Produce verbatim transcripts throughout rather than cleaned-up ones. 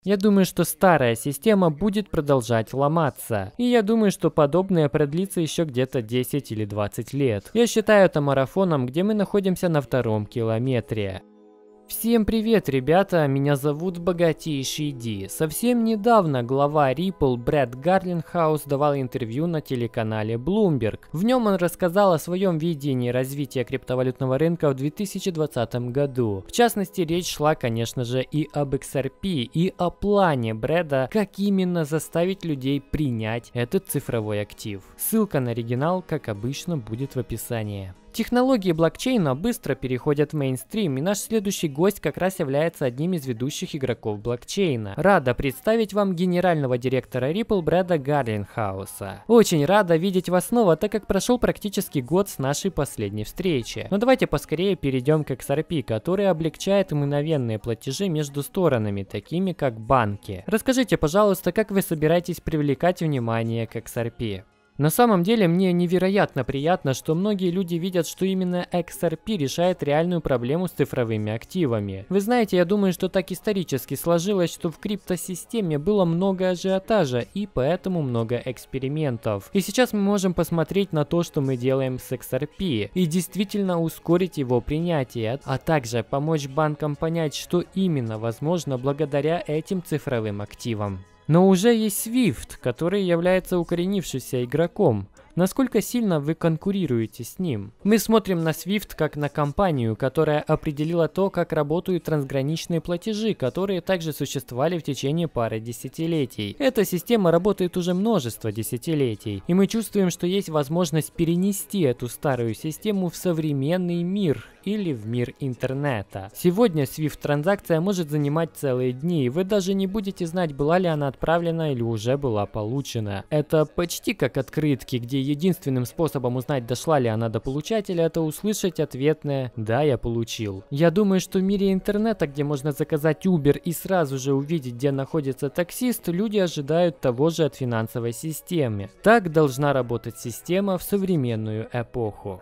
Я думаю, что старая система будет продолжать ломаться. И я думаю, что подобное продлится еще где-то десять или двадцать лет. Я считаю это марафоном, где мы находимся на втором километре. Всем привет, ребята, меня зовут Богатейший Ди. Совсем недавно глава Ripple Брэд Гарлингхаус давал интервью на телеканале Bloomberg. В нем он рассказал о своем видении развития криптовалютного рынка в две тысячи двадцатом году. В частности, речь шла, конечно же, и об икс ар пи, и о плане Брэда, как именно заставить людей принять этот цифровой актив. Ссылка на оригинал, как обычно, будет в описании. Технологии блокчейна быстро переходят в мейнстрим, и наш следующий гость как раз является одним из ведущих игроков блокчейна. Рада представить вам генерального директора Ripple Брэда Гарлингхауса. Очень рада видеть вас снова, так как прошел практически год с нашей последней встречи. Но давайте поскорее перейдем к икс ар пи, который облегчает мгновенные платежи между сторонами, такими как банки. Расскажите, пожалуйста, как вы собираетесь привлекать внимание к икс ар пи? На самом деле мне невероятно приятно, что многие люди видят, что именно икс ар пи решает реальную проблему с цифровыми активами. Вы знаете, я думаю, что так исторически сложилось, что в криптосистеме было много ажиотажа и поэтому много экспериментов. И сейчас мы можем посмотреть на то, что мы делаем с икс ар пи и действительно ускорить его принятие, а также помочь банкам понять, что именно возможно благодаря этим цифровым активам. Но уже есть свифт, который является укоренившимся игроком. Насколько сильно вы конкурируете с ним? Мы смотрим на свифт как на компанию, которая определила то, как работают трансграничные платежи, которые также существовали в течение пары десятилетий. Эта система работает уже множество десятилетий, и мы чувствуем, что есть возможность перенести эту старую систему в современный мир или в мир интернета. Сегодня свифт-транзакция может занимать целые дни, и вы даже не будете знать, была ли она отправлена или уже была получена. Это почти как открытки, где единственным способом узнать, дошла ли она до получателя, это услышать ответное «да, я получил». Я думаю, что в мире интернета, где можно заказать Uber и сразу же увидеть, где находится таксист, люди ожидают того же от финансовой системы. Так должна работать система в современную эпоху.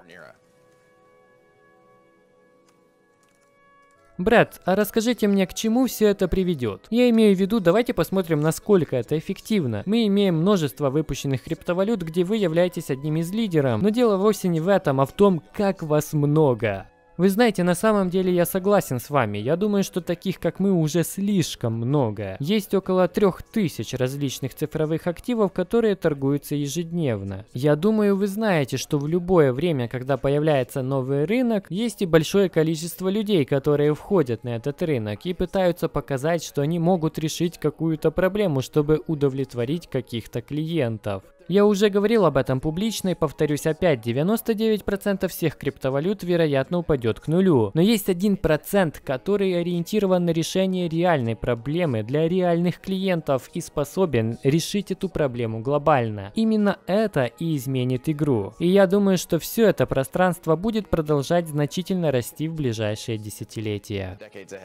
Брэд, а расскажите мне, к чему все это приведет? Я имею в виду, давайте посмотрим, насколько это эффективно. Мы имеем множество выпущенных криптовалют, где вы являетесь одним из лидеров, но дело вовсе не в этом, а в том, как вас много. Вы знаете, на самом деле я согласен с вами. Я думаю, что таких, как мы, уже слишком много. Есть около трех тысяч различных цифровых активов, которые торгуются ежедневно. Я думаю, вы знаете, что в любое время, когда появляется новый рынок, есть и большое количество людей, которые входят на этот рынок и пытаются показать, что они могут решить какую-то проблему, чтобы удовлетворить каких-то клиентов. Я уже говорил об этом публично и повторюсь опять, девяносто девять процентов всех криптовалют, вероятно, упадет к нулю. Но есть один процент, который ориентирован на решение реальной проблемы для реальных клиентов и способен решить эту проблему глобально. Именно это и изменит игру. И я думаю, что все это пространство будет продолжать значительно расти в ближайшие десятилетия.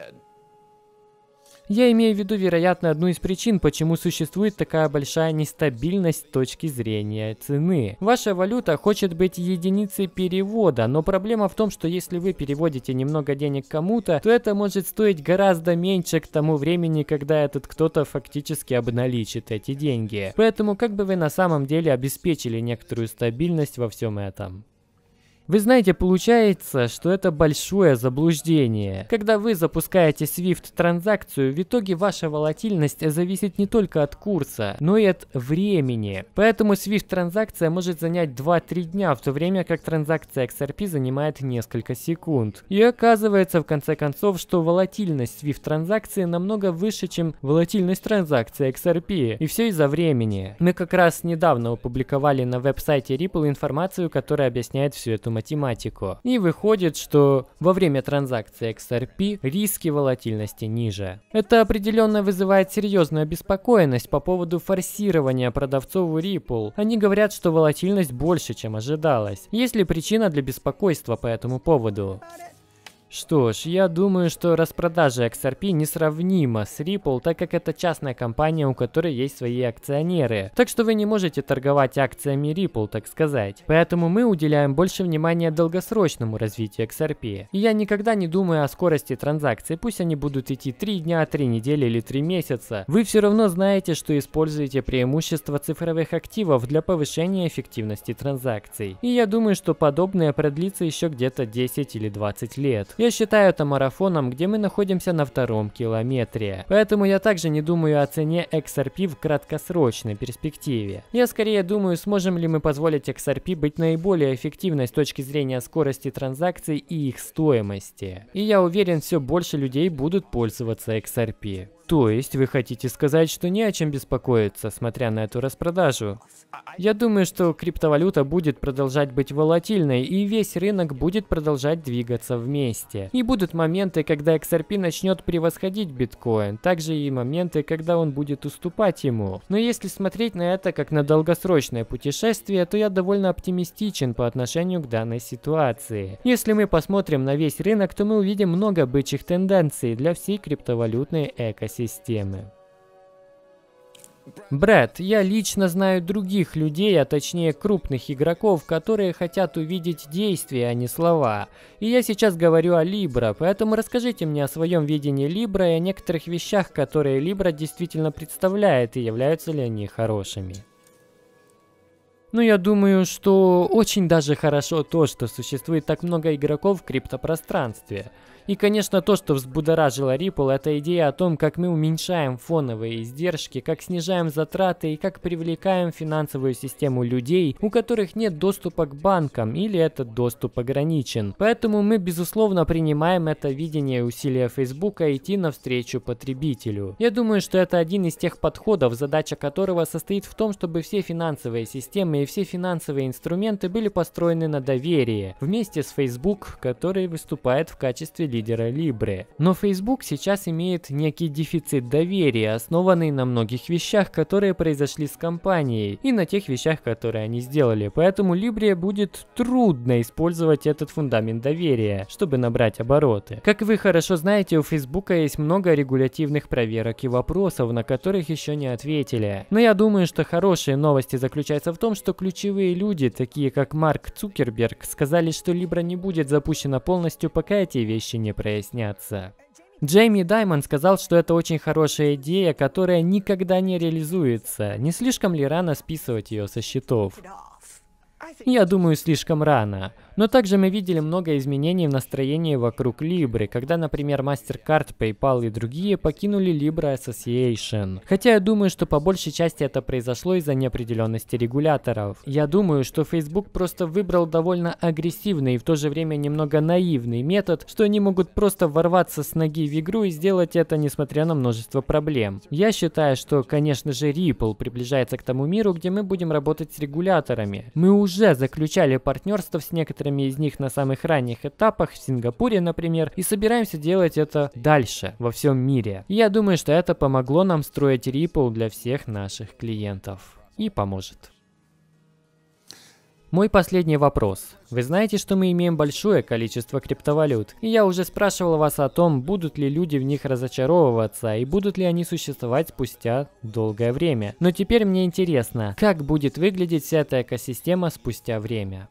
Я имею в виду, вероятно, одну из причин, почему существует такая большая нестабильность с точки зрения цены. Ваша валюта хочет быть единицей перевода, но проблема в том, что если вы переводите немного денег кому-то, то это может стоить гораздо меньше к тому времени, когда этот кто-то фактически обналичит эти деньги. Поэтому как бы вы на самом деле обеспечили некоторую стабильность во всем этом? Вы знаете, получается, что это большое заблуждение. Когда вы запускаете свифт-транзакцию, в итоге ваша волатильность зависит не только от курса, но и от времени. Поэтому свифт-транзакция может занять два-три дня, в то время как транзакция икс ар пи занимает несколько секунд. И оказывается, в конце концов, что волатильность свифт-транзакции намного выше, чем волатильность транзакции икс ар пи. И все из-за времени. Мы как раз недавно опубликовали на веб-сайте Ripple информацию, которая объясняет всю эту математику. И выходит, что во время транзакции икс ар пи риски волатильности ниже. Это определенно вызывает серьезную обеспокоенность по поводу форсирования продавцов у Ripple. Они говорят, что волатильность больше, чем ожидалось. Есть ли причина для беспокойства по этому поводу? Что ж, я думаю, что распродажа икс ар пи несравнима с Ripple, так как это частная компания, у которой есть свои акционеры. Так что вы не можете торговать акциями Ripple, так сказать. Поэтому мы уделяем больше внимания долгосрочному развитию икс ар пи. И я никогда не думаю о скорости транзакций, пусть они будут идти три дня, три недели или три месяца. Вы все равно знаете, что используете преимущества цифровых активов для повышения эффективности транзакций. И я думаю, что подобное продлится еще где-то десять или двадцать лет. Я считаю это марафоном, где мы находимся на втором километре. Поэтому я также не думаю о цене икс ар пи в краткосрочной перспективе. Я скорее думаю, сможем ли мы позволить икс ар пи быть наиболее эффективной с точки зрения скорости транзакций и их стоимости. И я уверен, все больше людей будут пользоваться икс ар пи. То есть вы хотите сказать, что не о чем беспокоиться, смотря на эту распродажу? Я думаю, что криптовалюта будет продолжать быть волатильной, и весь рынок будет продолжать двигаться вместе. И будут моменты, когда икс ар пи начнет превосходить биткоин, также и моменты, когда он будет уступать ему. Но если смотреть на это как на долгосрочное путешествие, то я довольно оптимистичен по отношению к данной ситуации. Если мы посмотрим на весь рынок, то мы увидим много бычьих тенденций для всей криптовалютной экосистемы. Системы. Брэд, я лично знаю других людей, а точнее крупных игроков, которые хотят увидеть действия, а не слова. И я сейчас говорю о Libra, поэтому расскажите мне о своем видении Libra и о некоторых вещах, которые Libra действительно представляет, и являются ли они хорошими. Ну, я думаю, что очень даже хорошо то, что существует так много игроков в криптопространстве. И, конечно, то, что взбудоражило Ripple, это идея о том, как мы уменьшаем фоновые издержки, как снижаем затраты и как привлекаем в финансовую систему людей, у которых нет доступа к банкам или этот доступ ограничен. Поэтому мы, безусловно, принимаем это видение и усилия Фейсбука идти навстречу потребителю. Я думаю, что это один из тех подходов, задача которого состоит в том, чтобы все финансовые системы и все финансовые инструменты были построены на доверии, вместе с Facebook, который выступает в качестве лидера Libra. Но Facebook сейчас имеет некий дефицит доверия, основанный на многих вещах, которые произошли с компанией, и на тех вещах, которые они сделали. Поэтому Libra будет трудно использовать этот фундамент доверия, чтобы набрать обороты. Как вы хорошо знаете, у Facebook есть много регулятивных проверок и вопросов, на которых еще не ответили. Но я думаю, что хорошие новости заключаются в том, что ключевые люди, такие как Марк Цукерберг, сказали, что Libra не будет запущена полностью, пока эти вещи не прояснятся. Джейми Даймон сказал, что это очень хорошая идея, которая никогда не реализуется. Не слишком ли рано списывать ее со счетов? Я думаю, слишком рано. Но также мы видели много изменений в настроении вокруг Libra, когда, например, MasterCard, PayPal и другие покинули Libra Association. Хотя я думаю, что по большей части это произошло из-за неопределенности регуляторов. Я думаю, что Facebook просто выбрал довольно агрессивный и в то же время немного наивный метод, что они могут просто ворваться с ноги в игру и сделать это, несмотря на множество проблем. Я считаю, что, конечно же, Ripple приближается к тому миру, где мы будем работать с регуляторами. Мы уже заключали партнерство с некоторыми из них на самых ранних этапах, в Сингапуре, например, и собираемся делать это дальше, во всем мире. И я думаю, что это помогло нам строить Ripple для всех наших клиентов. И поможет. Мой последний вопрос. Вы знаете, что мы имеем большое количество криптовалют, и я уже спрашивал вас о том, будут ли люди в них разочаровываться, и будут ли они существовать спустя долгое время. Но теперь мне интересно, как будет выглядеть вся эта экосистема спустя время.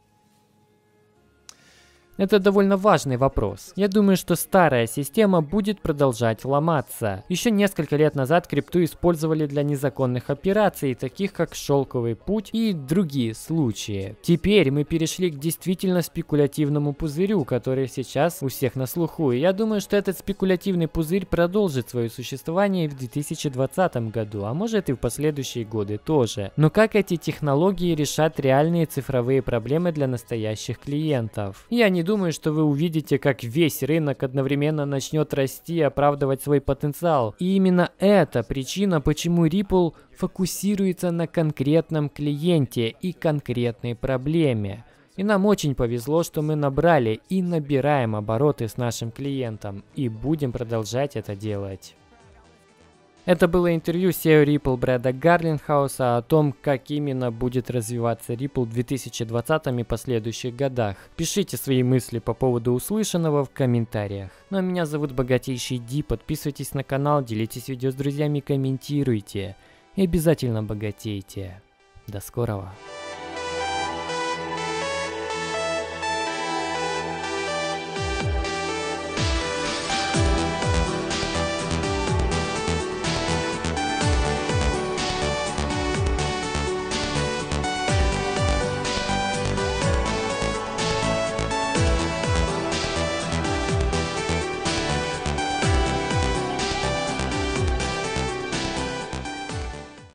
Это довольно важный вопрос. Я думаю, что старая система будет продолжать ломаться. Еще несколько лет назад крипту использовали для незаконных операций, таких как шелковый путь и другие случаи. Теперь мы перешли к действительно спекулятивному пузырю, который сейчас у всех на слуху. И я думаю, что этот спекулятивный пузырь продолжит свое существование и в две тысячи двадцатом году, а может и в последующие годы тоже. Но как эти технологии решат реальные цифровые проблемы для настоящих клиентов? Я не думаю, что вы увидите, как весь рынок одновременно начнет расти и оправдывать свой потенциал. И именно это причина, почему Ripple фокусируется на конкретном клиенте и конкретной проблеме. И нам очень повезло, что мы набрали и набираем обороты с нашим клиентом, и будем продолжать это делать. Это было интервью си и о Ripple Брэда Гарлингхауса о том, как именно будет развиваться Ripple в две тысячи двадцатом и последующих годах. Пишите свои мысли по поводу услышанного в комментариях. Ну а меня зовут Богатейший Ди, подписывайтесь на канал, делитесь видео с друзьями, комментируйте и обязательно богатейте. До скорого!